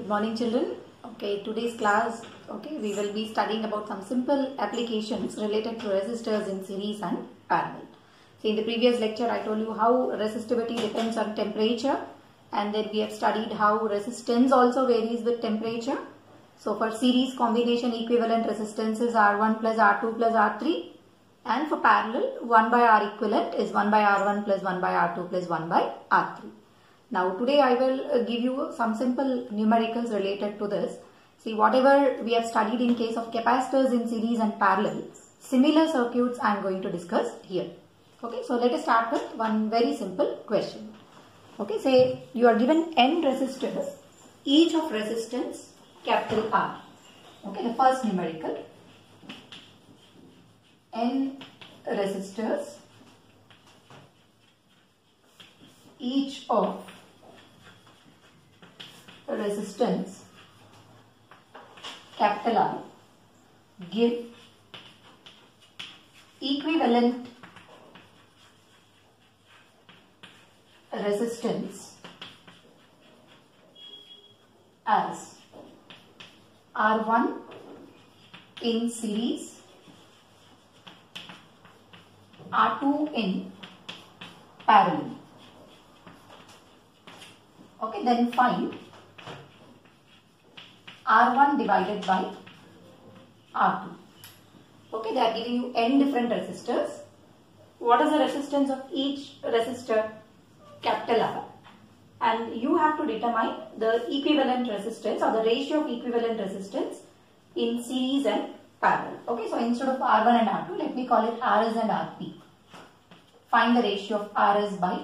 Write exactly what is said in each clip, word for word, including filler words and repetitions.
Good morning, children. Okay, today's class, okay, we will be studying about some simple applications related to resistors in series and parallel. So in the previous lecture, I told you how resistivity depends on temperature, and then we have studied how resistance also varies with temperature. So for series combination, equivalent resistances R one plus R two plus R three, and for parallel, one by R equivalent is one by R one plus one by R two plus one by R three. Now today I will give you some simple numericals related to this. See, whatever we have studied in case of capacitors in series and parallel, similar circuits I am going to discuss here. Okay, so let us start with one very simple question. Okay, say you are given n resistors, each of resistance capital R. Okay, the first numerical, n resistors, each of resistance capital R give equivalent resistance as R one in series, R two in parallel. Okay, then find R one divided by R two. Okay, they are giving you n different resistors. What is the resistance of each resistor? Capital R. And you have to determine the equivalent resistance or the ratio of equivalent resistance in series and parallel. Okay, so instead of R one and R two, let me call it R S and R P. Find the ratio of R S by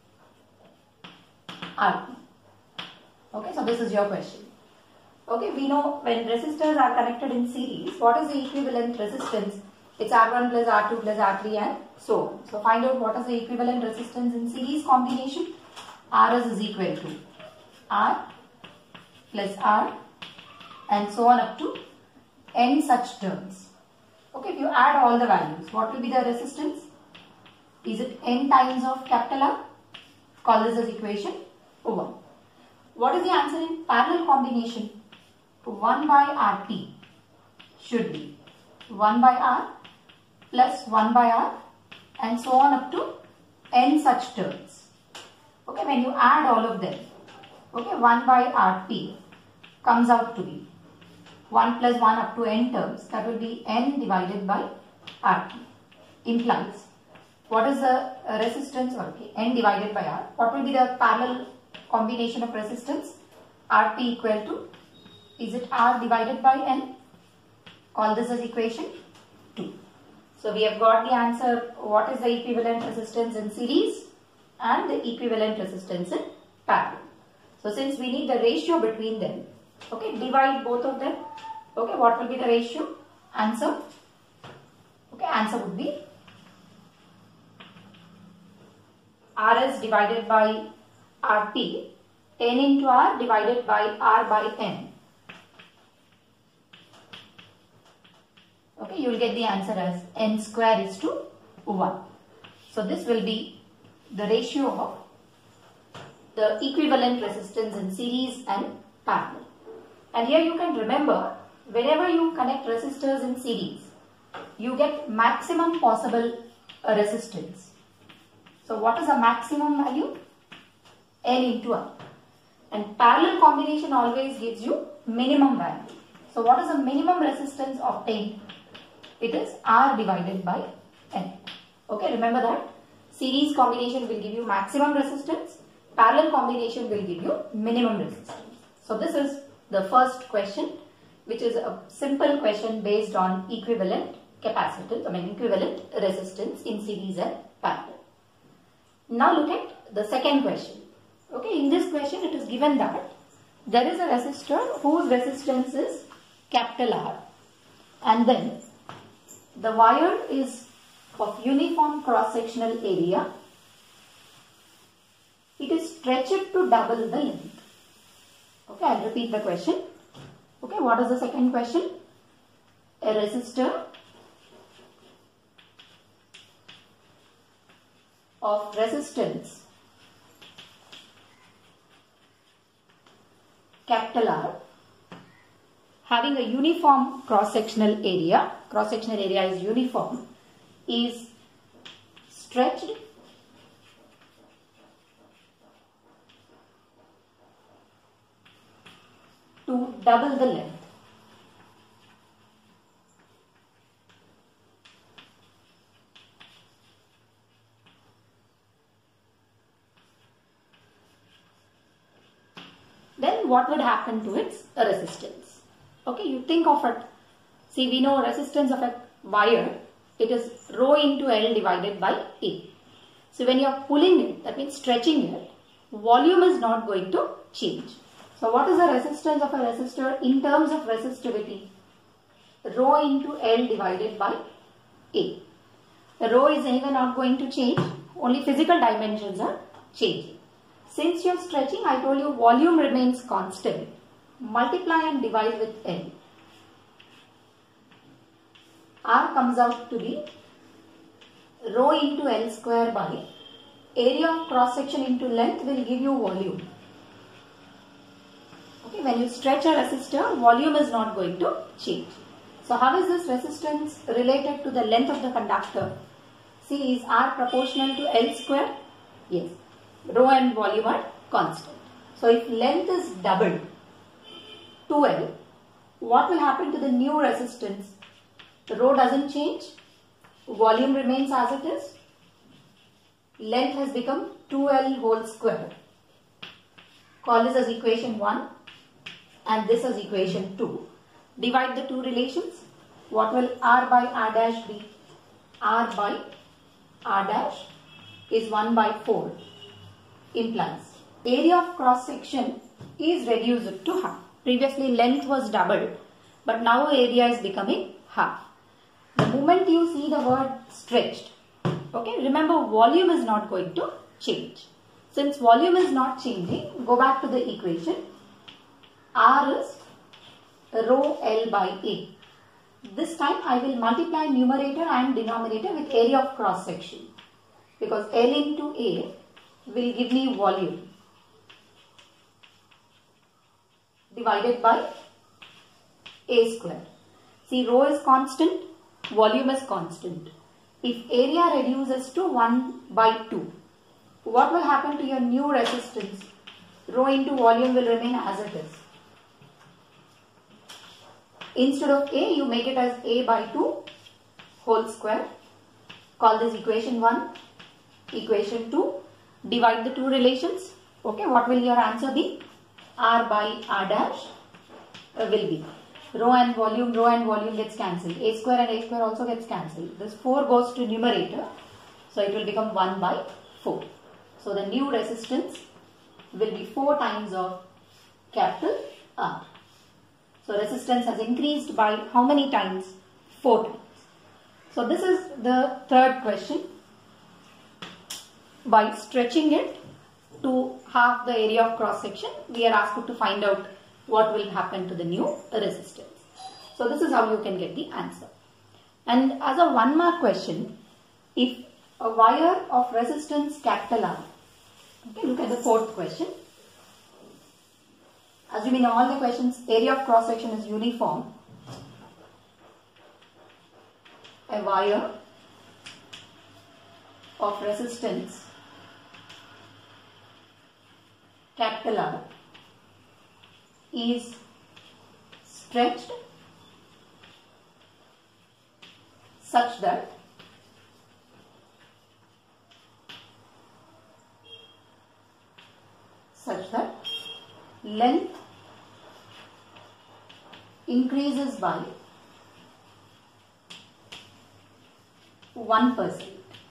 R P. Okay, so this is your question. Okay, we know when resistors are connected in series, what is the equivalent resistance? It's R one plus R two plus R three and so on. So find out what is the equivalent resistance in series combination. R S is equal to R plus R and so on up to n such terms. Okay, if you add all the values, what will be the resistance? Is it n times of capital R? Call this as equation one. What is the answer in parallel combination? one by R P should be one by R plus one by R and so on up to n such terms. Okay, when you add all of them, okay, one by R P comes out to be one plus one up to n terms, that will be n divided by R P, implies what is the resistance, or okay, n divided by R, what will be the parallel combination of resistance? R P equal to, is it R divided by n? Call this as equation two. So we have got the answer, what is the equivalent resistance in series and the equivalent resistance in parallel. So since we need the ratio between them, okay, divide both of them. Okay, what will be the ratio? Answer, okay, answer would be R S divided by R P, n into R divided by R by n. Okay, you will get the answer as n square is to one. So this will be the ratio of the equivalent resistance in series and parallel. And here you can remember, whenever you connect resistors in series, you get maximum possible resistance. So what is the maximum value? N into R. And parallel combination always gives you minimum value. So what is the minimum resistance obtained? It is R divided by N. Okay, remember that. Series combination will give you maximum resistance. Parallel combination will give you minimum resistance. So this is the first question, which is a simple question based on equivalent capacitance, I mean equivalent resistance in series and parallel. Now look at the second question. Okay, in this question it is given that there is a resistor whose resistance is capital R, and then the wire is of uniform cross-sectional area. It is stretched to double the length. Okay, I'll repeat the question. Okay, what is the second question? A resistor of resistance capital R having a uniform cross-sectional area, cross-sectional area is uniform, is stretched to double the length. Then what would happen to its resistance? Okay, you think of it. See, we know resistance of a wire, it is rho into L divided by A. So when you are pulling it, that means stretching it, volume is not going to change. So what is the resistance of a resistor in terms of resistivity? Rho into L divided by A. The rho is anyway not going to change, only physical dimensions are changing. Since you are stretching, I told you volume remains constant. Multiply and divide with L. R comes out to be rho into L square by area of cross section into length will give you volume. Okay, when you stretch a resistor, volume is not going to change. So how is this resistance related to the length of the conductor? See, is R proportional to L square? Yes. Rho and volume are constant. So if length is doubled to L, what will happen to the new resistance? The rho doesn't change, volume remains as it is, length has become two L whole square. Call this as equation one and this as equation two. Divide the two relations. What will R by R dash be? R by R dash is one by four. Implies area of cross section is reduced to half. Previously length was doubled, but now area is becoming half. The moment you see the word stretched, okay, remember volume is not going to change. Since volume is not changing, go back to the equation. R is rho L by A. This time I will multiply numerator and denominator with area of cross section, because L into A will give me volume divided by A square. See, rho is constant, volume is constant. If area reduces to one by two, what will happen to your new resistance? Rho into volume will remain as it is. Instead of A, you make it as A by two whole square. Call this equation one, equation two. Divide the two relations. Okay, what will your answer be? R by R dash uh, will be rho and volume, rho and volume gets cancelled. A square and A square also gets cancelled. This four goes to numerator. So it will become one by four. So the new resistance will be four times of capital R. So resistance has increased by how many times? four times. So this is the third question. By stretching it to half the area of cross section, we are asked to find out what will happen to the new resistance. So this is how you can get the answer. And as a one mark question, if a wire of resistance capital R, okay, look at the fourth question. Assuming all the questions area of cross section is uniform, a wire of resistance capital R is stretched such that such that length increases by one percent.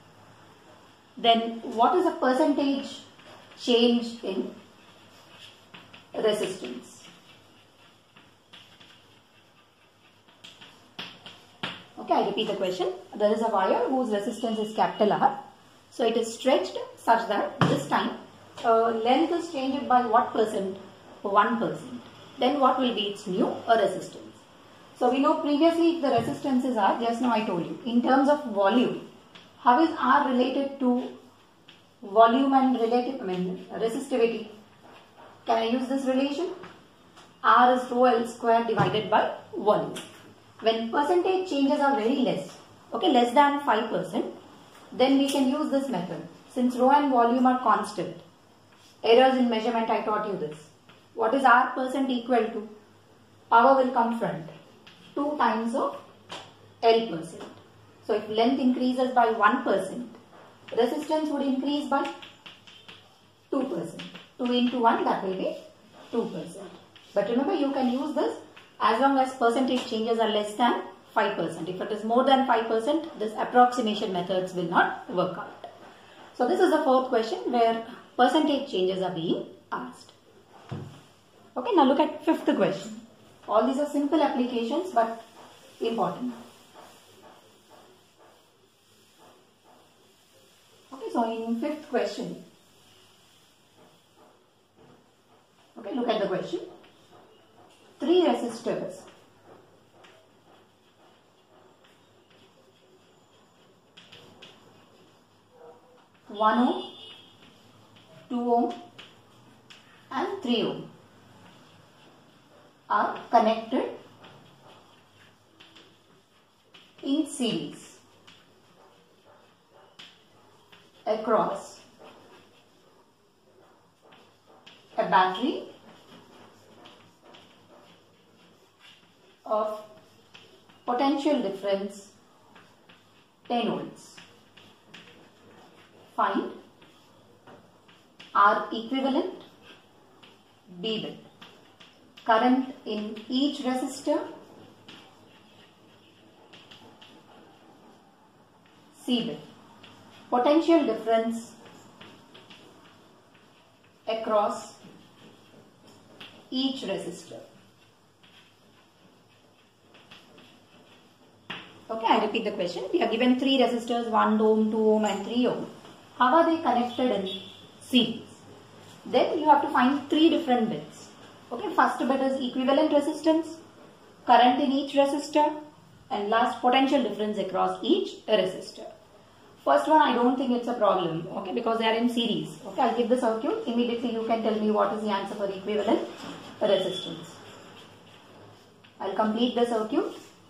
Then what is a percentage change in resistance? Okay, I repeat the question. There is a wire whose resistance is capital R. So it is stretched such that this time uh, length is changed by what percent? one percent. Then what will be its new uh, resistance? So we know previously the resistances are, just now I told you, in terms of volume. How is R related to volume and relative, I mean, resistivity? Can I use this relation? R is rho L square divided by volume. When percentage changes are very less, okay, less than five percent, then we can use this method. Since rho and volume are constant, errors in measurement, I taught you this. What is R percent equal to? Power will come front, two times of L percent. So if length increases by one percent, resistance would increase by two percent. two into one, that will be two percent. But remember, you can use this as long as percentage changes are less than five percent. If it is more than five percent, this approximation methods will not work out. So this is the fourth question where percentage changes are being asked. Okay, now look at fifth question. All these are simple applications but important. Okay, so in fifth question, okay, look at the question. Three resistors one ohm, two ohm and three ohm are connected in series across a battery of potential difference ten volts. Find R equivalent, B bit, current in each resistor, C bit, potential difference across each resistor. Okay, I repeat the question. We are given three resistors, one ohm, two ohm and three ohm. How are they connected in series? Then you have to find three different bits. Okay, first bit is equivalent resistance, current in each resistor and last potential difference across each resistor. First one, I don't think it's a problem, okay, because they are in series. Okay, I'll give the circuit. Immediately you can tell me what is the answer for equivalent resistance. I'll complete the circuit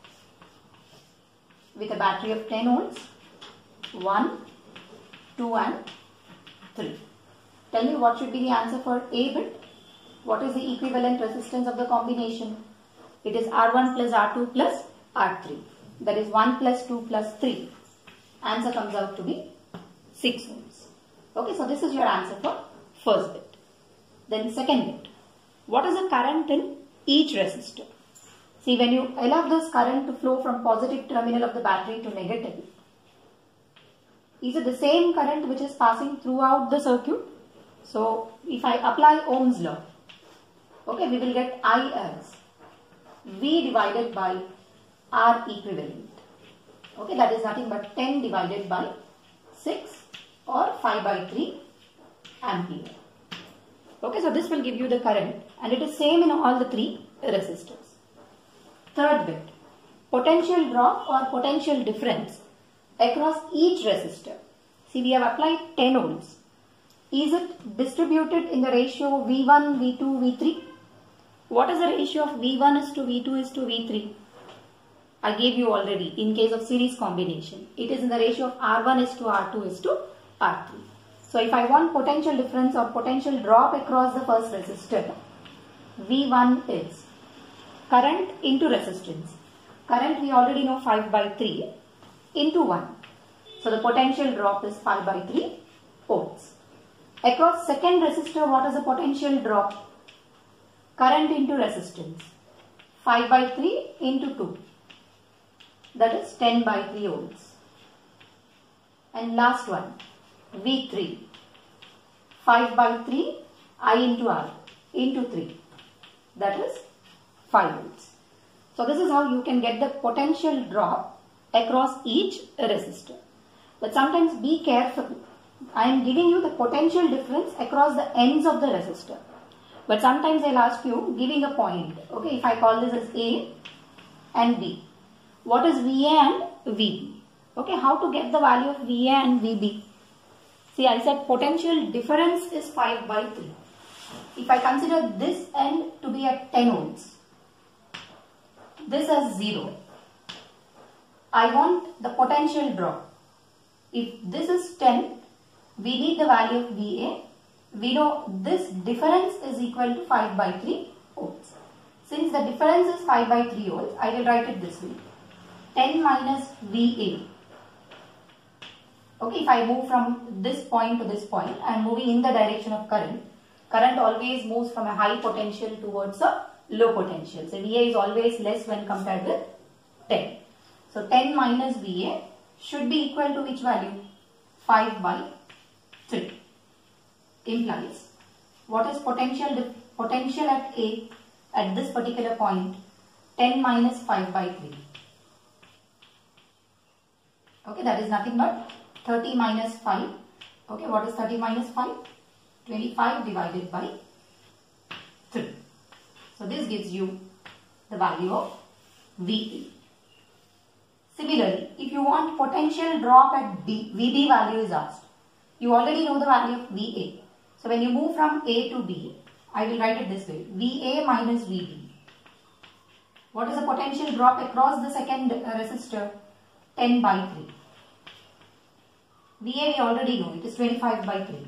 with a battery of ten volts, one, two and three. Tell me what should be the answer for A bit. What is the equivalent resistance of the combination? It is R one plus R two plus R three. That is one plus two plus three. Answer comes out to be six ohms. Okay, so this is your answer for first bit. Then second bit. What is the current in each resistor? See, when you allow this current to flow from positive terminal of the battery to negative, is it the same current which is passing throughout the circuit? So, if I apply Ohm's law, okay, we will get I as V divided by R equivalent. Okay, that is nothing but ten divided by six or five by three ampere. Okay, so this will give you the current and it is same in all the three resistors. Third bit, potential drop or potential difference across each resistor. See, we have applied ten ohms. Is it distributed in the ratio V one, V two, V three? What is the ratio of V one is to V two is to V three? I gave you already in case of series combination. It is in the ratio of R one is to R two is to R three. So if I want potential difference or potential drop across the first resistor, V one is current into resistance. Current we already know five by three into one. So the potential drop is five by three ohms. Across second resistor, what is the potential drop? Current into resistance. five by three into two. That is ten by three ohms. And last one, V three. five by three, I into R into three. That is five volts. So this is how you can get the potential drop across each resistor. But sometimes be careful. I am giving you the potential difference across the ends of the resistor. But sometimes I'll ask you giving a point. Okay, if I call this as A and B. What is V A and V B? Okay, how to get the value of V A and V B? See, I said potential difference is five by three. If I consider this end to be at ten ohms, this as zero, I want the potential drop. If this is ten, we need the value of V A. We know this difference is equal to five by three ohms. Since the difference is five by three ohms, I will write it this way. ten minus V A. Okay, if I move from this point to this point, I am moving in the direction of current. Current always moves from a high potential towards a low potential. So V A is always less when compared with ten. So ten minus V A should be equal to which value? five by three. Implies what is potential potential at A at this particular point? ten minus five by three. Okay, that is nothing but thirty minus five. Okay, what is thirty minus five? twenty-five divided by three. So this gives you the value of V A. Similarly, if you want potential drop at B, V B value is asked. You already know the value of V A. So when you move from A to B, I will write it this way. V A minus V B. What is the potential drop across the second resistor? ten by three. V A we already know. It is twenty-five by three.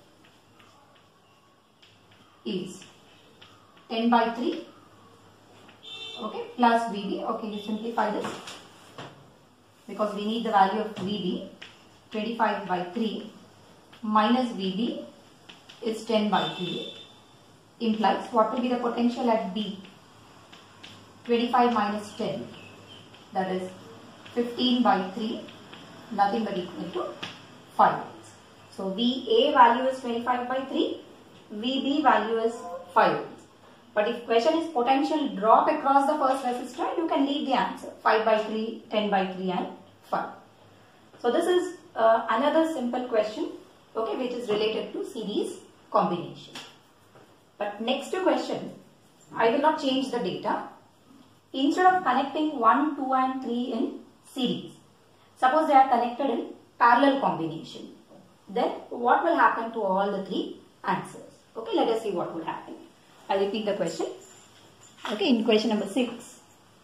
Is ten by three. Okay, plus V B. Okay, you simplify this. Because we need the value of V B. twenty-five by three minus V B is ten by three. Implies what will be the potential at B? twenty-five minus ten, that is fifteen by three, nothing but equal to five. So V A value is twenty-five by three, V B value is five. But if question is potential drop across the first resistor, you can leave the answer five by three, ten by three and five. So this is uh, another simple question, okay, which is related to series combination. But next question, I will not change the data. Instead of connecting one, two and three in series, suppose they are connected in parallel combination, then what will happen to all the three answers? Okay, let us see what will happen. I will repeat the question. Okay, in question number six,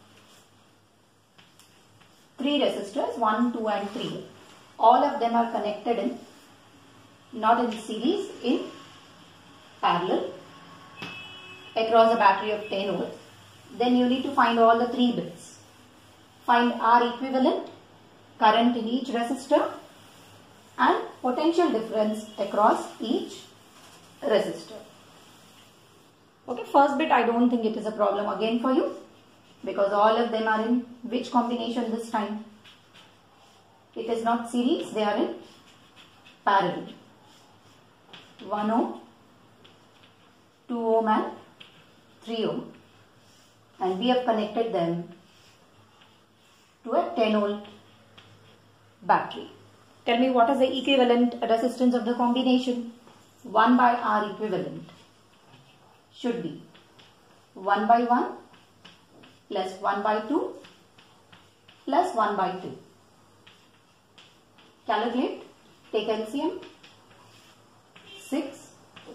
three resistors, one, two and three, all of them are connected in, not in series, in parallel across a battery of ten volts. Then you need to find all the three bits. Find R equivalent, current in each resistor and potential difference across each resistor. Okay, first bit I don't think it is a problem again for you because all of them are in which combination this time? It is not series, they are in parallel. one ohm, two ohm and three ohm. And we have connected them to a ten volt battery. Tell me what is the equivalent resistance of the combination? one by R equivalent should be one by one plus one by two plus one by two. Calculate, take L C M. six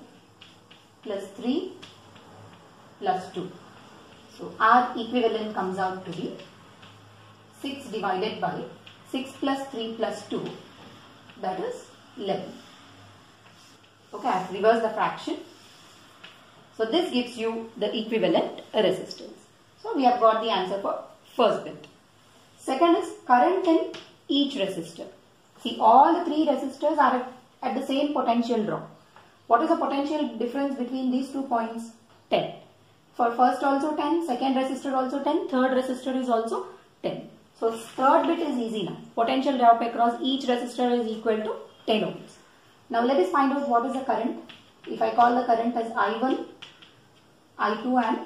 plus three plus two. So R equivalent comes out to be six divided by six plus three plus two, that is eleven. Okay, I have reversed the fraction. So this gives you the equivalent resistance. So we have got the answer for first bit. Second is current in each resistor. See, all the three resistors are at, at the same potential drop. What is the potential difference between these two points? ten. For first also ten, second resistor also ten, third resistor is also ten. So third bit is easy now. Potential drop across each resistor is equal to ten ohms. Now let us find out what is the current. If I call the current as I one, I two and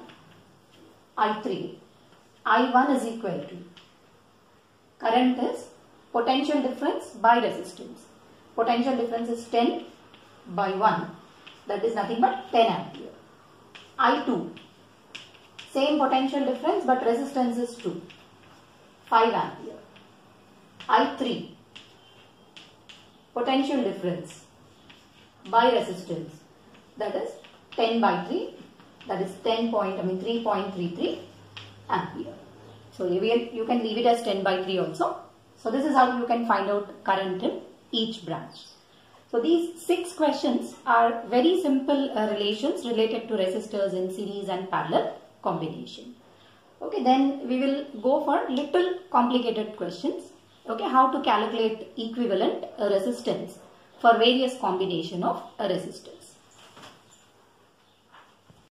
I three. I one is equal to, current is potential difference by resistance. Potential difference is ten by one, that is nothing but ten ampere. I two, same potential difference but resistance is two, five ampere. I three, potential difference by resistance, that is ten by three, that is ten point, I mean three point three three ampere. So you can leave it as ten by three also. So this is how you can find out current in each branch. So these six questions are very simple uh, relations related to resistors in series and parallel combination. Okay, then we will go for little complicated questions. Okay, how to calculate equivalent uh, resistance for various combination of uh, resistors.